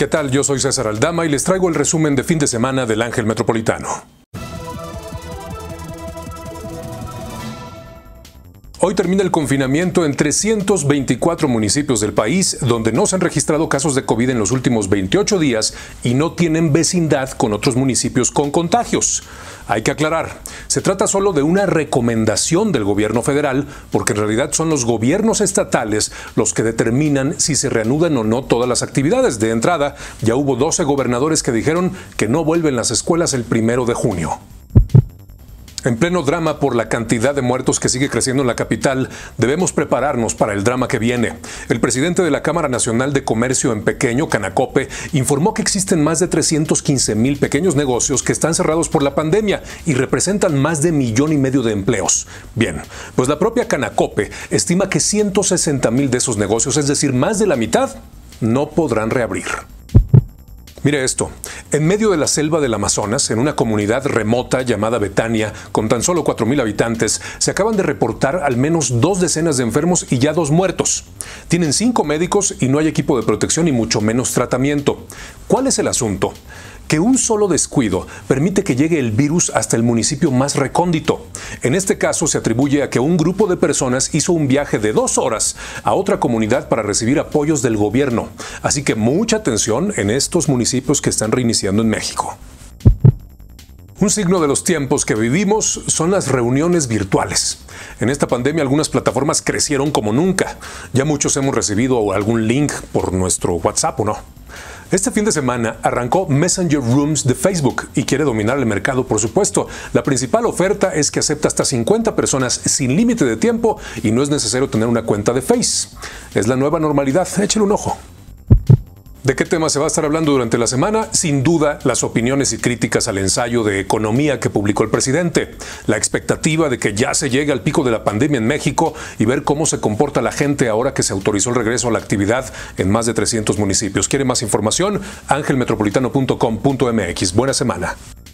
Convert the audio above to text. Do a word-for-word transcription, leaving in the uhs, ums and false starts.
¿Qué tal? Yo soy César Aldama y les traigo el resumen de fin de semana del Ángel Metropolitano. Hoy termina el confinamiento en trescientos veinticuatro municipios del país, donde no se han registrado casos de COVID en los últimos veintiocho días y no tienen vecindad con otros municipios con contagios. Hay que aclarar, se trata solo de una recomendación del gobierno federal, porque en realidad son los gobiernos estatales los que determinan si se reanudan o no todas las actividades. De entrada, ya hubo doce gobernadores que dijeron que no vuelven las escuelas el primero de junio. En pleno drama por la cantidad de muertos que sigue creciendo en la capital, debemos prepararnos para el drama que viene. El presidente de la Cámara Nacional de Comercio en Pequeño, Canacope, informó que existen más de trescientos quince mil pequeños negocios que están cerrados por la pandemia y representan más de millón y medio de empleos. Bien, pues la propia Canacope estima que ciento sesenta mil de esos negocios, es decir, más de la mitad, no podrán reabrir. Mire esto, en medio de la selva del Amazonas, en una comunidad remota llamada Betania, con tan solo cuatro mil habitantes, se acaban de reportar al menos dos decenas de enfermos y ya dos muertos. Tienen cinco médicos y no hay equipo de protección y mucho menos tratamiento. ¿Cuál es el asunto? Que un solo descuido permite que llegue el virus hasta el municipio más recóndito. En este caso se atribuye a que un grupo de personas hizo un viaje de dos horas a otra comunidad para recibir apoyos del gobierno. Así que mucha atención en estos municipios que están reiniciando en México. Un signo de los tiempos que vivimos son las reuniones virtuales. En esta pandemia algunas plataformas crecieron como nunca. Ya muchos hemos recibido algún link por nuestro WhatsApp, ¿o no? Este fin de semana arrancó Messenger Rooms de Facebook y quiere dominar el mercado, por supuesto. La principal oferta es que acepta hasta cincuenta personas sin límite de tiempo y no es necesario tener una cuenta de Face. Es la nueva normalidad, échale un ojo. ¿De qué tema se va a estar hablando durante la semana? Sin duda, las opiniones y críticas al ensayo de economía que publicó el presidente, la expectativa de que ya se llegue al pico de la pandemia en México y ver cómo se comporta la gente ahora que se autorizó el regreso a la actividad en más de trescientos municipios. ¿Quiere más información? ángel metropolitano punto com punto m x. Buena semana.